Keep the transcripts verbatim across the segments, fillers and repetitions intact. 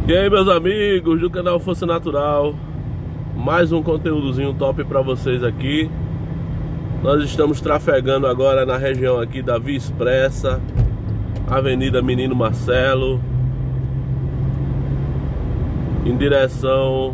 E aí, meus amigos do canal Força Natural, mais um conteúdozinho top para vocês aqui. Nós estamos trafegando agora na região aqui da Via Expressa, Avenida Menino Marcelo, em direção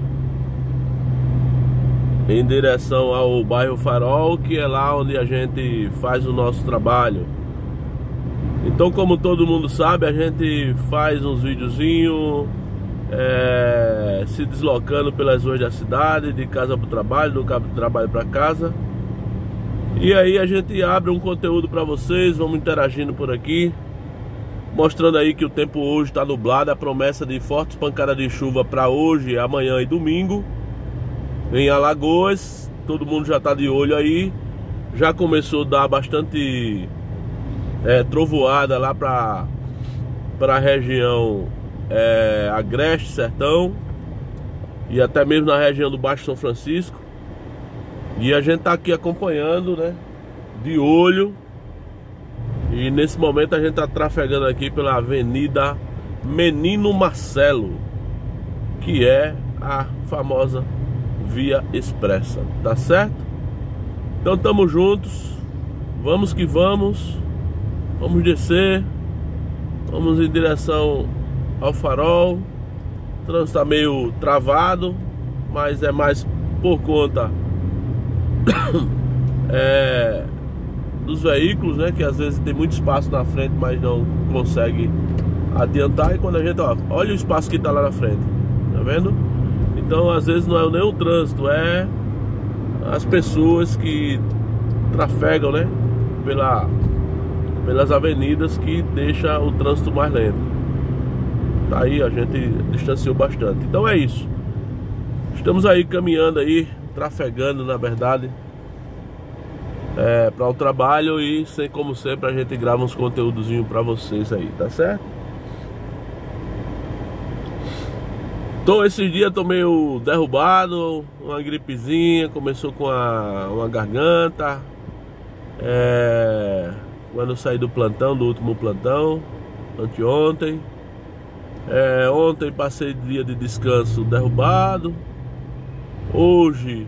em direção ao bairro Farol, que é lá onde a gente faz o nosso trabalho. Então, como todo mundo sabe, a gente faz uns videozinhos é, se deslocando pelas ruas da cidade, de casa para o trabalho, do trabalho para casa. E aí a gente abre um conteúdo para vocês, vamos interagindo por aqui, mostrando aí que o tempo hoje está nublado, a promessa de fortes pancadas de chuva para hoje, amanhã e domingo em Alagoas. Todo mundo já está de olho aí, já começou a dar bastante é, trovoada lá para para a região é, Agreste, Sertão, e até mesmo na região do Baixo São Francisco. E a gente tá aqui acompanhando, né, de olho. E nesse momento a gente tá trafegando aqui pela Avenida Menino Marcelo, que é a famosa Via Expressa, tá certo? Então tamo juntos, vamos que vamos, vamos descer, vamos em direção ao Farol. O trânsito tá meio travado, mas é mais por conta é, dos veículos, né, que às vezes tem muito espaço na frente, mas não consegue adiantar. E quando a gente, ó, olha o espaço que tá lá na frente, tá vendo? Então às vezes não é nem o trânsito, é as pessoas que trafegam, né, pela, pelas avenidas, que deixa o trânsito mais lento. Tá aí, a gente distanciou bastante. Então é isso, estamos aí caminhando aí, trafegando na verdade é, para o trabalho. E sem, como sempre, a gente grava uns conteúdozinhos para vocês aí, tá certo? Então esses dias tô meio derrubado, uma gripezinha, começou com a, uma garganta é, quando eu saí do plantão, do último plantão, anteontem. É, ontem passei dia de descanso derrubado. Hoje,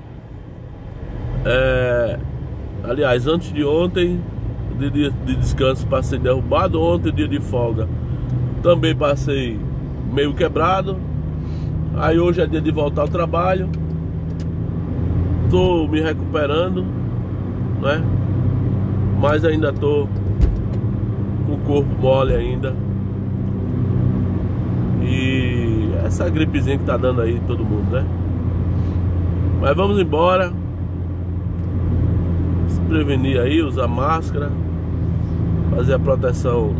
é, aliás, antes de ontem, de dia de descanso, passei derrubado. Ontem, dia de folga, também passei meio quebrado. Aí hoje é dia de voltar ao trabalho. Tô me recuperando, né? Mas ainda tô com o corpo mole ainda. E essa gripezinha que tá dando aí em todo mundo, né? Mas vamos embora, se prevenir aí, usar máscara, fazer a proteção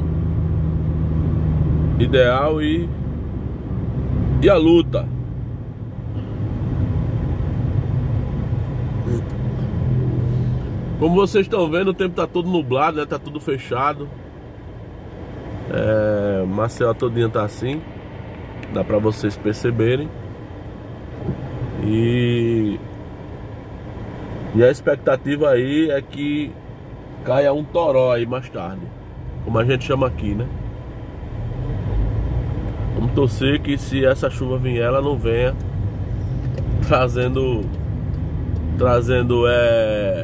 ideal e, e a luta. Como vocês estão vendo, o tempo tá todo nublado, né? Tá tudo fechado. É, Maceió todinha tá assim, dá pra vocês perceberem. E, e a expectativa aí é que caia um toró aí mais tarde, como a gente chama aqui, né? Vamos torcer que, se essa chuva vier, ela não venha trazendo Trazendo é,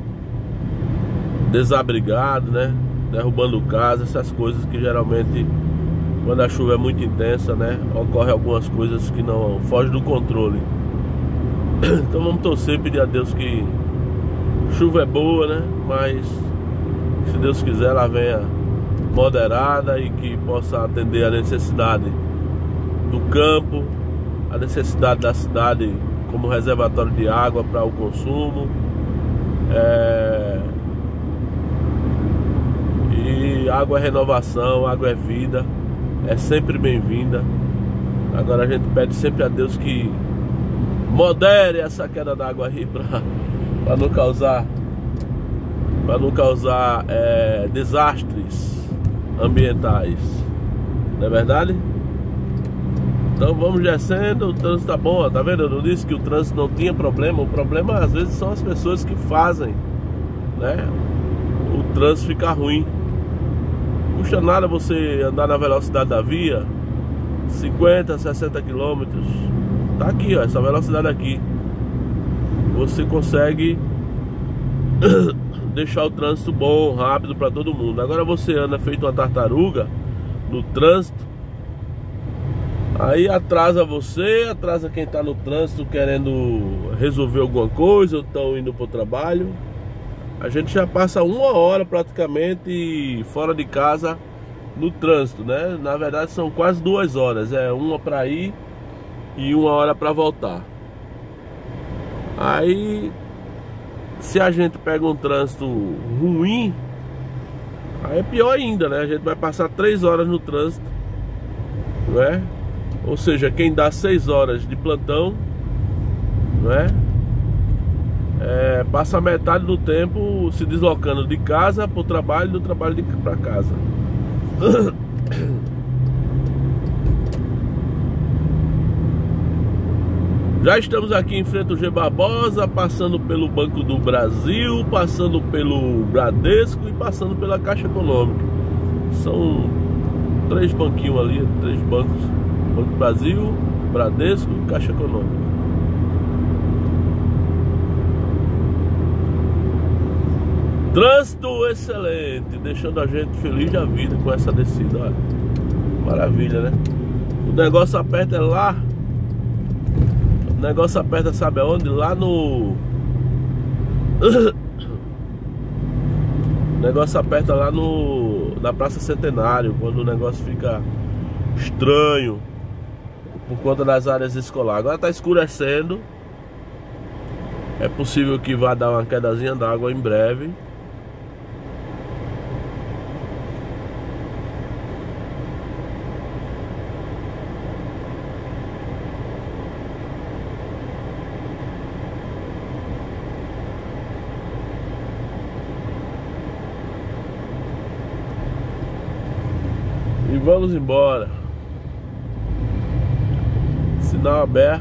desabrigado, né? Derrubando casa, essas coisas que geralmente, quando a chuva é muito intensa, né, ocorre algumas coisas que não fogem do controle. Então vamos torcer, pedir a Deus que chuva é boa, né? Mas se Deus quiser, ela venha moderada e que possa atender a necessidade do campo, a necessidade da cidade como reservatório de água para o consumo. É... E água é renovação, água é vida, é sempre bem-vinda. Agora a gente pede sempre a Deus que modere essa queda d'água aí para não causar para não causar é, desastres ambientais, não é verdade? Então vamos descendo, o trânsito tá bom, ó, tá vendo? Eu não disse que o trânsito não tinha problema. O problema às vezes são as pessoas que fazem, né, o trânsito ficar ruim. Não custa nada você andar na velocidade da via cinquenta, sessenta quilômetros. Tá aqui, ó, essa velocidade aqui. Você consegue deixar o trânsito bom, rápido para todo mundo. Agora você anda feito uma tartaruga no trânsito, aí atrasa você, atrasa quem tá no trânsito querendo resolver alguma coisa ou estão indo pro trabalho. A gente já passa uma hora praticamente fora de casa no trânsito, né? Na verdade são quase duas horas, é uma para ir e uma hora para voltar. Aí, se a gente pega um trânsito ruim, aí é pior ainda, né? A gente vai passar três horas no trânsito, não é? Ou seja, quem dá seis horas de plantão, não é? É, passa metade do tempo se deslocando de casa para o trabalho, do trabalho para casa. Já estamos aqui em frente ao G Barbosa, passando pelo Banco do Brasil, passando pelo Bradesco e passando pela Caixa Econômica. São três banquinhos ali, três bancos: Banco do Brasil, Bradesco e Caixa Econômica. Trânsito excelente, deixando a gente feliz da vida com essa descida. Olha, maravilha, né? O negócio aperta é lá. O negócio aperta, sabe aonde? Lá no... O negócio aperta lá no... na Praça Centenário, quando o negócio fica estranho por conta das áreas escolares. Agora tá escurecendo. É possível que vá dar uma quedazinha d'água em breve. E vamos embora. Sinal aberto.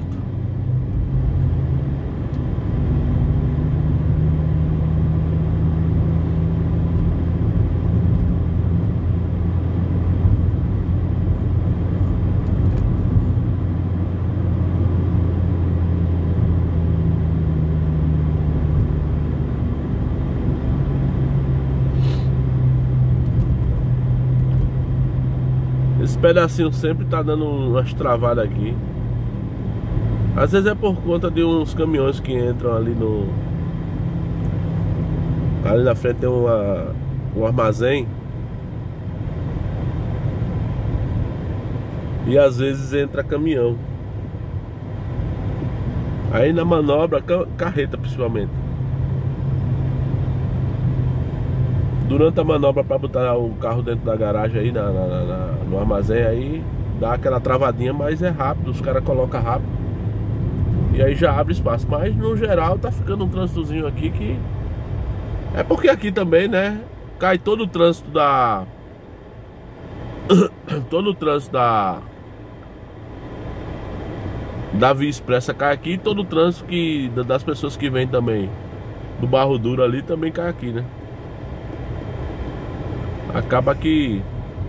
Esse pedacinho sempre tá dando umas travadas aqui. Às vezes é por conta de uns caminhões que entram ali no... Ali na frente tem uma, um armazém. E às vezes entra caminhão. Aí na manobra, carreta principalmente. Durante a manobra para botar o carro dentro da garagem aí, na, na, na, no armazém aí, dá aquela travadinha, mas é rápido, os caras colocam rápido. E aí já abre espaço. Mas no geral tá ficando um trânsitozinho aqui que... É porque aqui também, né, cai todo o trânsito da... todo o trânsito da... Da Via Expressa cai aqui, e todo o trânsito que... das pessoas que vêm também do Barro Duro ali também cai aqui, né? Acaba que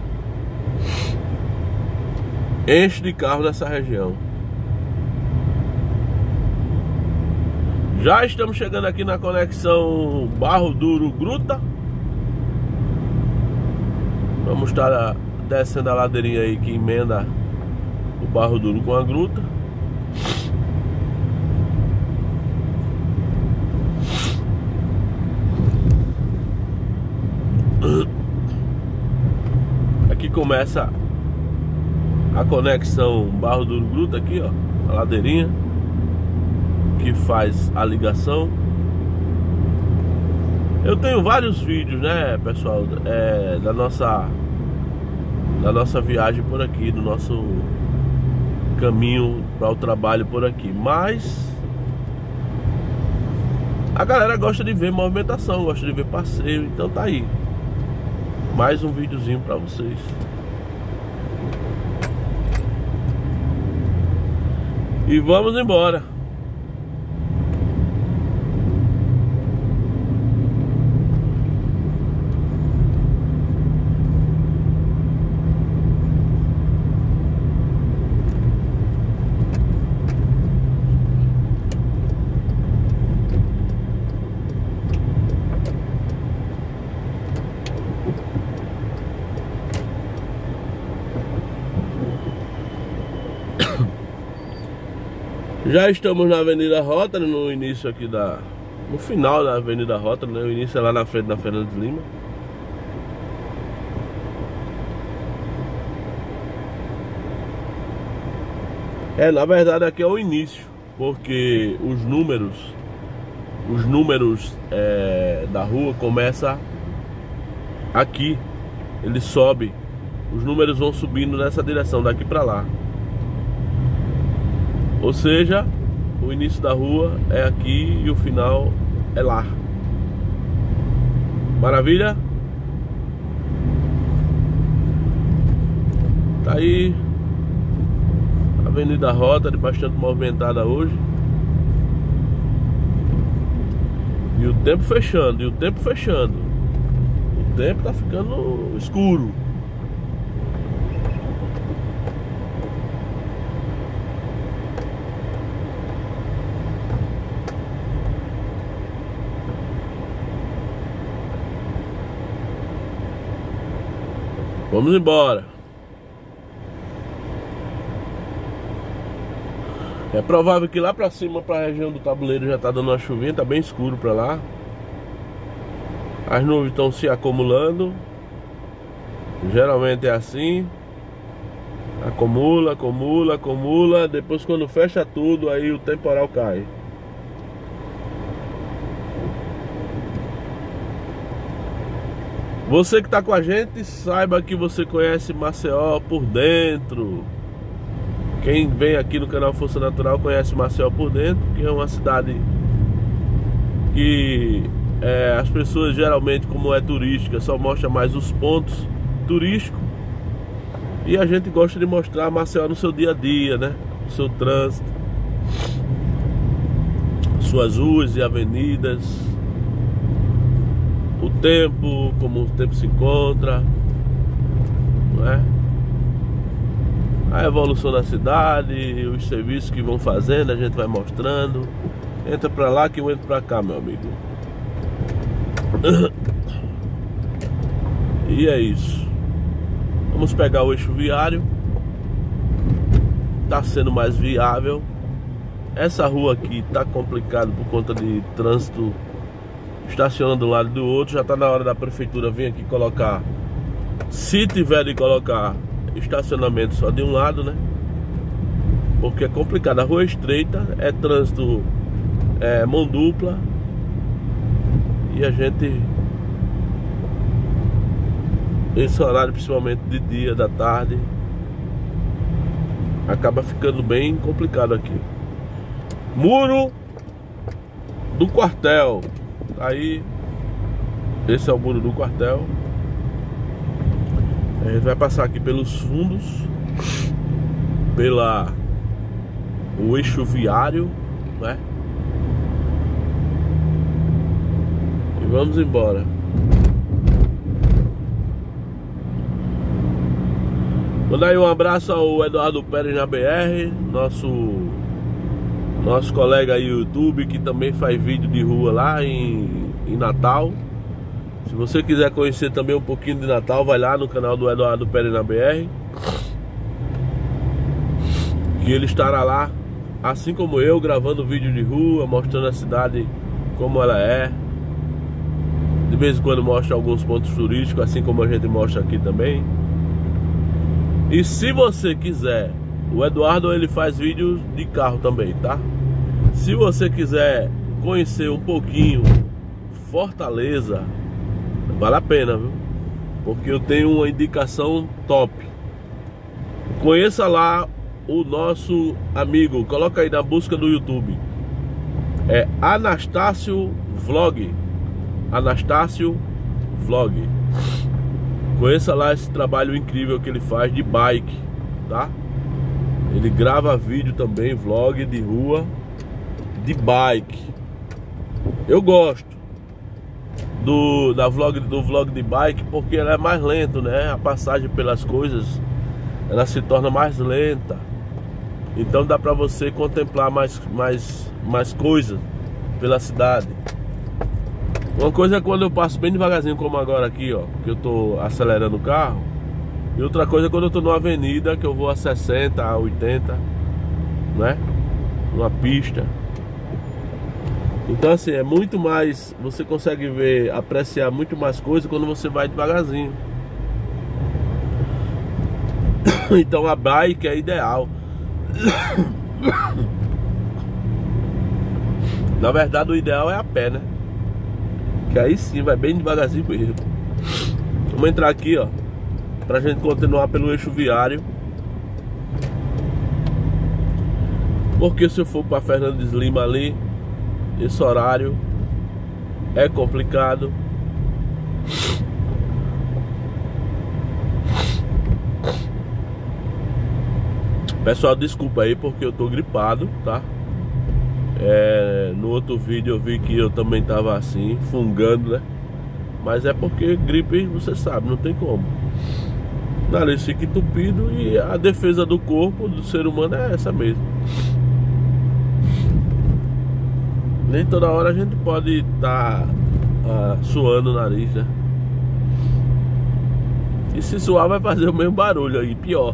enche de carro nessa região. Já estamos chegando aqui na conexão Barro Duro Gruta. Vamos estar descendo a ladeirinha aí que emenda o Barro Duro com a gruta. Aqui começa a conexão Barro Duro Gruta aqui, ó, a ladeirinha que faz a ligação. Eu tenho vários vídeos, né, pessoal, é, da nossa da nossa viagem por aqui, do nosso caminho para o trabalho por aqui, mas a galera gosta de ver movimentação, gosta de ver passeio, então tá aí mais um videozinho para vocês. E vamos embora. Já estamos na Avenida Rotary, no início aqui da... no final da Avenida Rotary, né? O início é lá na frente da Fernandes Lima. É, na verdade aqui é o início, porque os números Os números é, da rua começa aqui. Ele sobe, os números vão subindo nessa direção, daqui pra lá. Ou seja, o início da rua é aqui e o final é lá. Maravilha? Tá aí a Avenida Rotary, bastante movimentada hoje. E o tempo fechando, e o tempo fechando. O tempo tá ficando escuro. Vamos embora. É provável que lá pra cima, pra região do Tabuleiro, já tá dando uma chuvinha, tá bem escuro pra lá. As nuvens estão se acumulando. Geralmente é assim. Acumula, acumula, acumula. Depois quando fecha tudo, aí o temporal cai. Você que tá com a gente, saiba que você conhece Maceió por dentro. Quem vem aqui no canal Força Natural conhece Maceió por dentro, que é uma cidade que é, as pessoas geralmente, como é turística, só mostra mais os pontos turísticos. E a gente gosta de mostrar Maceió no seu dia a dia, né? O seu trânsito, suas ruas e avenidas, o tempo, como o tempo se encontra, não é? A evolução da cidade, os serviços que vão fazendo, a gente vai mostrando. Entra pra lá que eu entro pra cá, meu amigo. E é isso. Vamos pegar o eixo viário. Tá sendo mais viável. Essa rua aqui tá complicado por conta de trânsito estacionando de um lado e do outro. Já tá na hora da prefeitura vir aqui colocar, se tiver de colocar, estacionamento só de um lado, né? Porque é complicado. A rua é estreita, é trânsito, é mão dupla. E a gente, esse horário, principalmente de dia, da tarde, acaba ficando bem complicado aqui. Muro do quartel. Aí, esse é o muro do quartel. A gente vai passar aqui pelos fundos, pela o eixo viário, né? E vamos embora. Mandar aí um abraço ao Eduardo Pérez na B R, nosso nosso colega aí do YouTube, que também faz vídeo de rua lá em, em Natal. Se você quiser conhecer também um pouquinho de Natal, vai lá no canal do Eduardo Pérez na B R, que ele estará lá, assim como eu, gravando vídeo de rua, mostrando a cidade como ela é. De vez em quando mostra alguns pontos turísticos, assim como a gente mostra aqui também. E se você quiser, o Eduardo ele faz vídeos de carro também, tá? Se você quiser conhecer um pouquinho Fortaleza, vale a pena, viu? Porque eu tenho uma indicação top. Conheça lá o nosso amigo, coloca aí na busca do YouTube, é Anastácio Vlog. Anastácio Vlog. Conheça lá esse trabalho incrível que ele faz de bike, tá? Ele grava vídeo também, vlog de rua, de bike. Eu gosto do, da vlog, do vlog de bike, porque ela é mais lento, né? A passagem pelas coisas, ela se torna mais lenta. Então dá pra você contemplar mais, mais, mais coisas pela cidade. Uma coisa é quando eu passo bem devagarzinho, como agora aqui, ó, que eu tô acelerando o carro. E outra coisa é quando eu tô numa avenida, que eu vou a sessenta, a oitenta, né? numa pista. Então assim, é muito mais, você consegue ver, apreciar muito mais coisas quando você vai devagarzinho. Então a bike é ideal. Na verdade o ideal é a pé, né? Que aí sim vai bem devagarzinho mesmo. Vamos entrar aqui, ó, pra gente continuar pelo eixo viário. Porque se eu for pra Fernandes Lima ali, esse horário é complicado. Pessoal, desculpa aí porque eu tô gripado, tá? É, no outro vídeo eu vi que eu também tava assim, fungando, né? Mas é porque gripe, você sabe, não tem como. O nariz fica entupido e a defesa do corpo, do ser humano, é essa mesmo. Nem toda hora a gente pode estar tá, uh, suando o nariz, né? E se suar vai fazer o mesmo barulho aí, pior.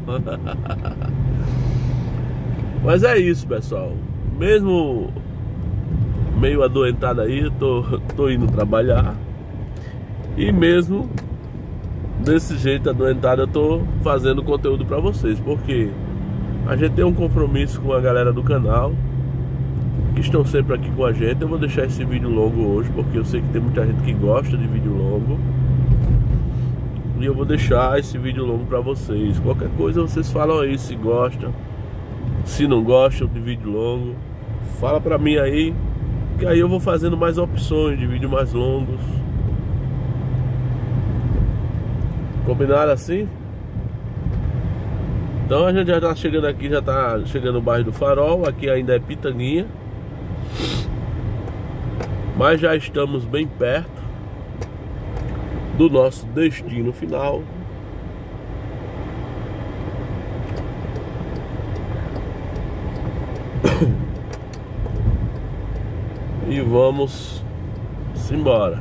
Mas é isso, pessoal. Mesmo meio adoentado aí, eu tô, tô indo trabalhar. E mesmo desse jeito adoentado, eu tô fazendo conteúdo pra vocês. Porque a gente tem um compromisso com a galera do canal, que estão sempre aqui com a gente. Eu vou deixar esse vídeo longo hoje, porque eu sei que tem muita gente que gosta de vídeo longo. E eu vou deixar esse vídeo longo pra vocês. Qualquer coisa vocês falam aí se gostam, se não gostam de vídeo longo. Fala pra mim aí, que aí eu vou fazendo mais opções de vídeo mais longos. Combinado assim? Então a gente já tá chegando aqui, já tá chegando no bairro do Farol. Aqui ainda é Pitanguinha, mas já estamos bem perto do nosso destino final. E vamos embora.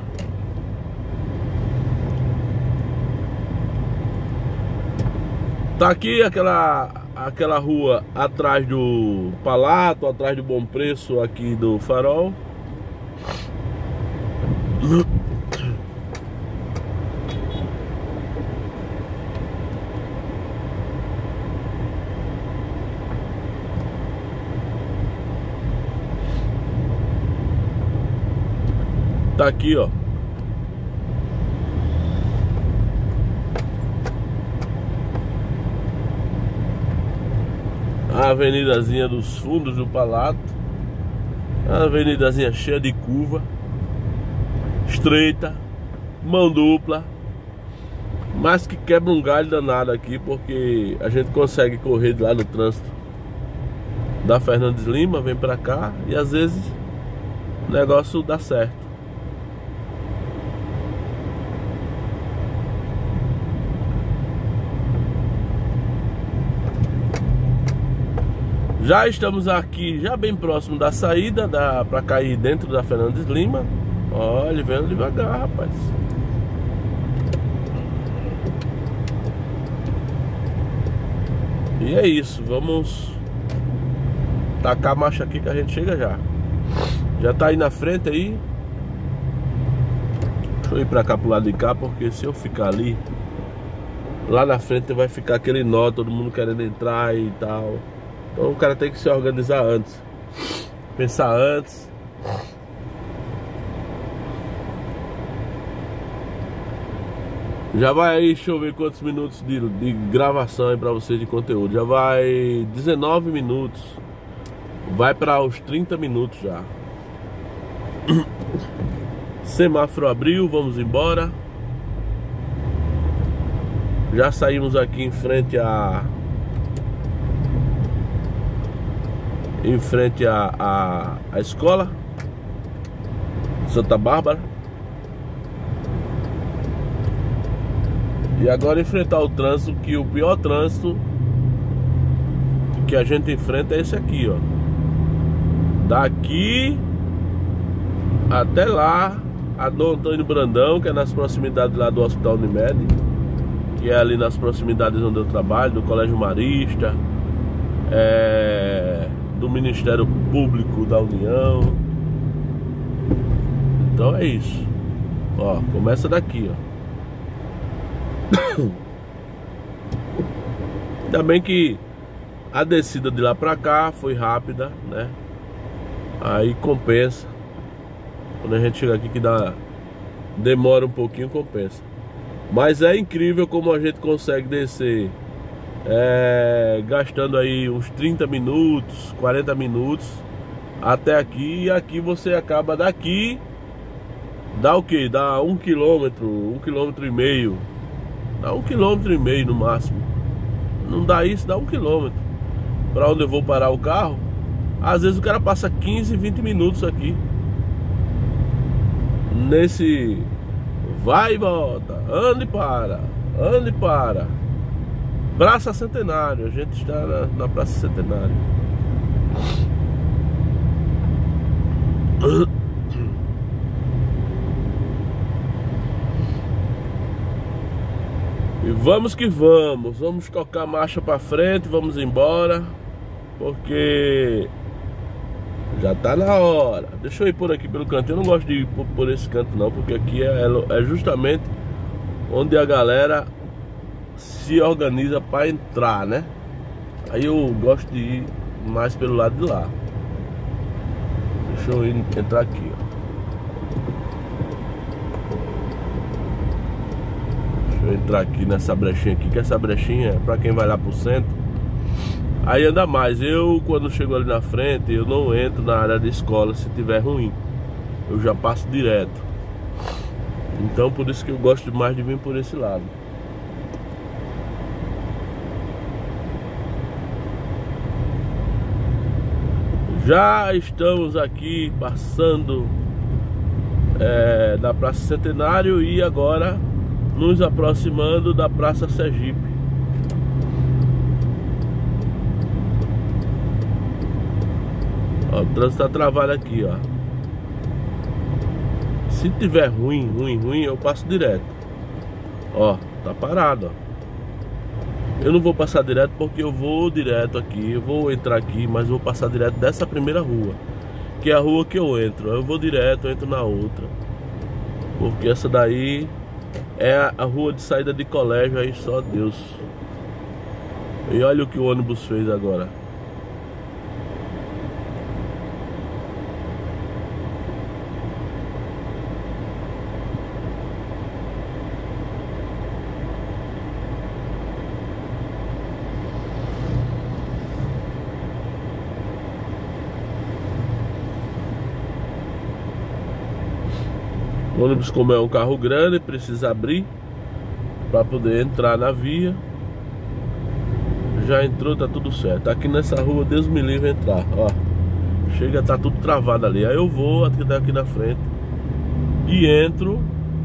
Tá aqui aquela aquela rua atrás do Palato, atrás do Bom Preço aqui do Farol. Tá aqui, ó. A avenidazinha dos fundos do Palato. A avenidazinha cheia de curva, estreita, mão dupla, mas que quebra um galho danado aqui, porque a gente consegue correr lá no trânsito da Fernandes Lima, vem pra cá e às vezes o negócio dá certo. Já estamos aqui, já bem próximo da saída, da, pra cair dentro da Fernandes Lima. Olha, vendo devagar, rapaz. E é isso, vamos tacar a marcha aqui que a gente chega já. Já tá aí na frente aí. Deixa eu ir pra cá, pro lado de cá, porque se eu ficar ali, lá na frente vai ficar aquele nó, todo mundo querendo entrar e tal. Então o cara tem que se organizar antes, pensar antes. Já vai aí, deixa eu ver quantos minutos de, de gravação aí pra vocês de conteúdo. Já vai dezenove minutos. Vai para os trinta minutos já. Semáforo abriu, vamos embora. Já saímos aqui em frente a Em frente à a, a, a escola Santa Bárbara. E agora enfrentar o trânsito, que o pior trânsito que a gente enfrenta é esse aqui, ó. Daqui até lá, a Dom Antônio Brandão, que é nas proximidades lá do Hospital Unimed, que é ali nas proximidades onde eu trabalho, do Colégio Marista, é... do Ministério Público da União. Então é isso. Ó, começa daqui, ó. Ainda bem que a descida de lá pra cá foi rápida, né? Aí compensa. Quando a gente chega aqui que dá demora um pouquinho, compensa. Mas é incrível como a gente consegue descer é, gastando aí uns trinta minutos, quarenta minutos até aqui. E aqui você acaba daqui, dá o que? Dá um quilômetro, um quilômetro e meio. Dá um quilômetro e meio no máximo. Não dá isso, dá um quilômetro. Pra onde eu vou parar o carro, às vezes o cara passa quinze, vinte minutos aqui nesse vai e volta, anda e para, anda e para. Praça Centenário, a gente está na, na Praça Centenário. E vamos que vamos, vamos tocar a marcha pra frente, vamos embora, porque já tá na hora. Deixa eu ir por aqui pelo canto. Eu não gosto de ir por, por esse canto não, porque aqui é, é justamente onde a galera se organiza para entrar, né? Aí eu gosto de ir mais pelo lado de lá. Deixa eu ir, entrar aqui, ó. Deixa eu entrar aqui nessa brechinha aqui, que essa brechinha é pra quem vai lá pro centro. Aí anda mais, eu quando chego ali na frente, eu não entro na área de escola se tiver ruim. Eu já passo direto. Então por isso que eu gosto mais de vir por esse lado. Já estamos aqui passando é, da Praça Centenário e agora nos aproximando da Praça Sergipe. Ó, o trânsito tá travado aqui, ó. Se tiver ruim, ruim, ruim, eu passo direto. Ó, tá parado, ó. Eu não vou passar direto porque eu vou direto aqui. Eu vou entrar aqui, mas vou passar direto dessa primeira rua, que é a rua que eu entro. Eu vou direto, eu entro na outra, porque essa daí é a, a rua de saída de colégio. Aí só Deus. E olha o que o ônibus fez agora. O ônibus, como é um carro grande, precisa abrir para poder entrar na via. Já entrou, tá tudo certo. Aqui nessa rua, Deus me livre entrar. Ó, chega, tá tudo travado ali. Aí eu vou até aqui na frente e entro.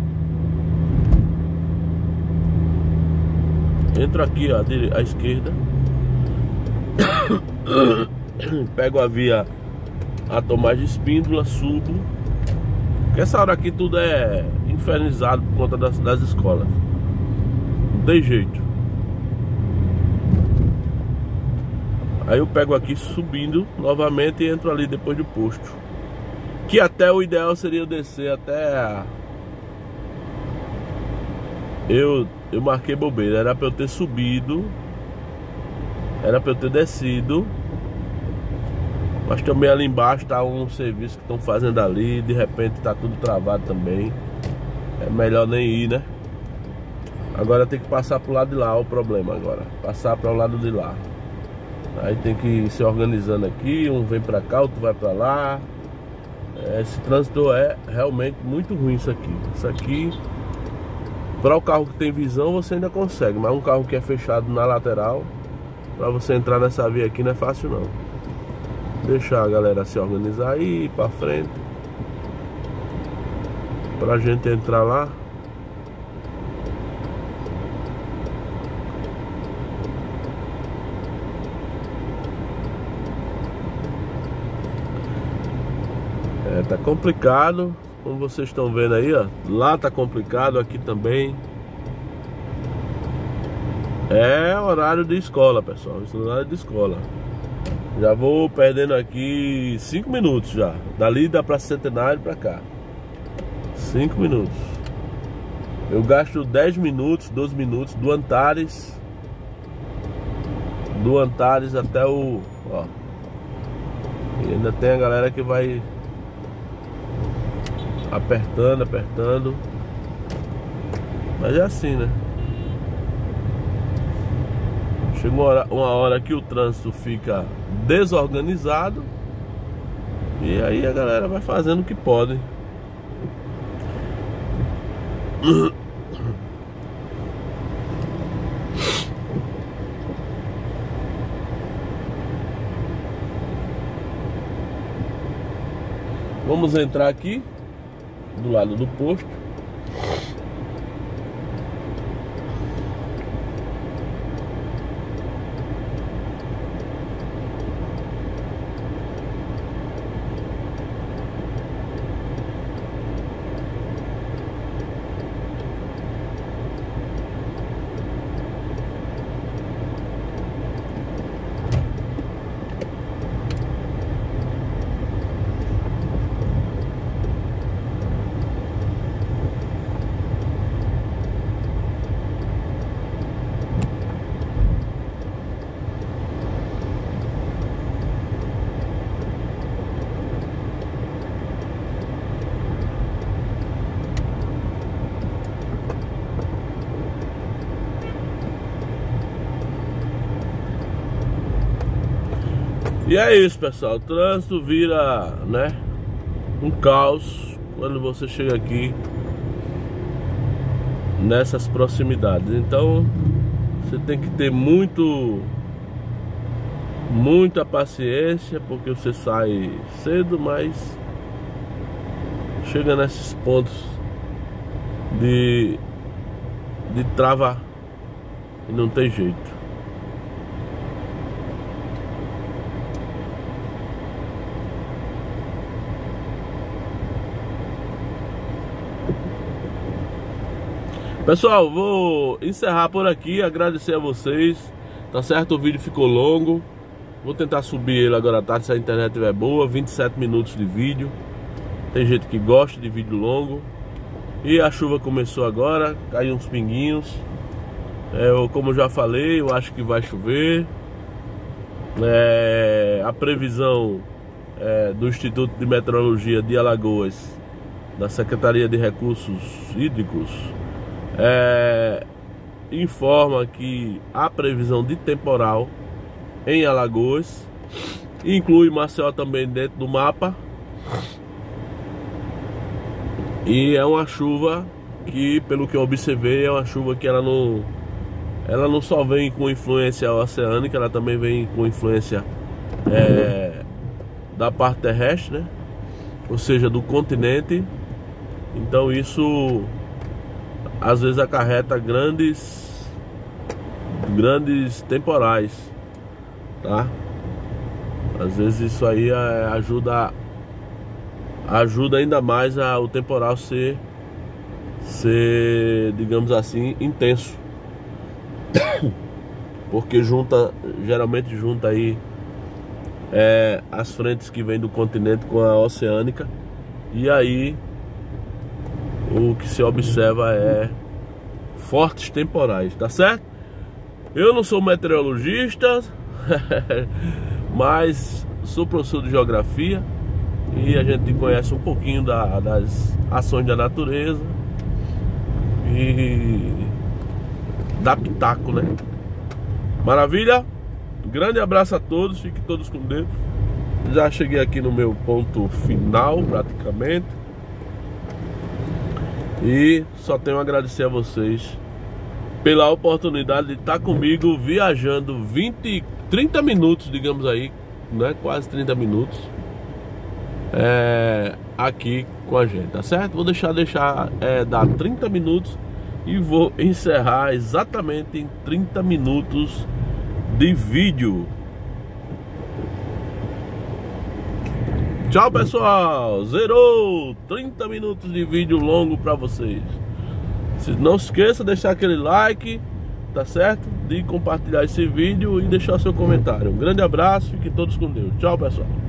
Entro aqui, ó, à esquerda. Pego a via a Tomás de Espíndola, subo. Porque essa hora aqui tudo é infernizado por conta das, das escolas. Não tem jeito. Aí eu pego aqui subindo novamente e entro ali depois do posto. Que até o ideal seria eu descer até a... Eu, eu marquei bobeira. Era pra eu ter subido. Era pra eu ter descido. Mas também ali embaixo tá um serviço que estão fazendo ali. De repente tá tudo travado também. É melhor nem ir, né? Agora tem que passar pro lado de lá. Olha o problema agora. Passar para o lado de lá. Aí tem que ir se organizando aqui. Um vem pra cá, outro vai pra lá. Esse trânsito é realmente muito ruim isso aqui. Isso aqui, para o carro que tem visão, você ainda consegue. Mas um carro que é fechado na lateral, para você entrar nessa via aqui não é fácil não. Deixar a galera se organizar e ir pra frente, pra gente entrar lá. É, tá complicado, como vocês estão vendo aí, ó. Lá tá complicado, aqui também. É horário de escola, pessoal. Isso é horário de escola. Já vou perdendo aqui cinco minutos já. Dali da Praça Centenário pra cá. cinco minutos. Eu gasto dez minutos, doze minutos do Antares. Do Antares até o... Ó. E ainda tem a galera que vai apertando, apertando. Mas é assim, né? Chega uma hora, uma hora que o trânsito fica desorganizado. E aí a galera vai fazendo o que pode. Vamos entrar aqui do lado do posto. E é isso, pessoal. O trânsito vira, né, um caos quando você chega aqui nessas proximidades. Então você tem que ter muito muita paciência, porque você sai cedo, mas chega nesses pontos de de travar e não tem jeito. Pessoal, vou encerrar por aqui, agradecer a vocês, tá certo? O vídeo ficou longo, vou tentar subir ele agora à tarde se a internet estiver boa, vinte e sete minutos de vídeo. Tem gente que gosta de vídeo longo. E a chuva começou agora, caiu uns pinguinhos. É, eu, como eu já falei, eu acho que vai chover. É, a previsão é, do Instituto de Meteorologia de Alagoas, da Secretaria de Recursos Hídricos, É, informa que há previsão de temporal em Alagoas, inclui Maceió também dentro do mapa. E é uma chuva que, pelo que eu observei, é uma chuva que ela não, ela não só vem com influência oceânica, ela também vem com influência é, da parte terrestre, né? Ou seja, do continente. Então isso às vezes acarreta grandes grandes temporais, tá? Às vezes isso aí ajuda ajuda ainda mais a, o temporal ser ser, digamos assim, intenso, porque junta, geralmente junta aí é, as frentes que vêm do continente com a oceânica, e aí o que se observa é fortes temporais, tá certo? Eu não sou meteorologista, mas sou professor de geografia e a gente conhece um pouquinho da, das ações da natureza e dá pitaco, né? Maravilha? Grande abraço a todos, fiquem todos com Deus. Já cheguei aqui no meu ponto final praticamente. E só tenho a agradecer a vocês pela oportunidade de estar comigo viajando vinte, trinta minutos, digamos aí, né? Quase trinta minutos é, aqui com a gente, tá certo? Vou deixar, deixar é, dar trinta minutos e vou encerrar exatamente em trinta minutos de vídeo. Tchau, pessoal, zerou trinta minutos de vídeo longo para vocês. Não se esqueça de deixar aquele like, tá certo? De compartilhar esse vídeo e deixar seu comentário. Um grande abraço, fiquem todos com Deus. Tchau, pessoal.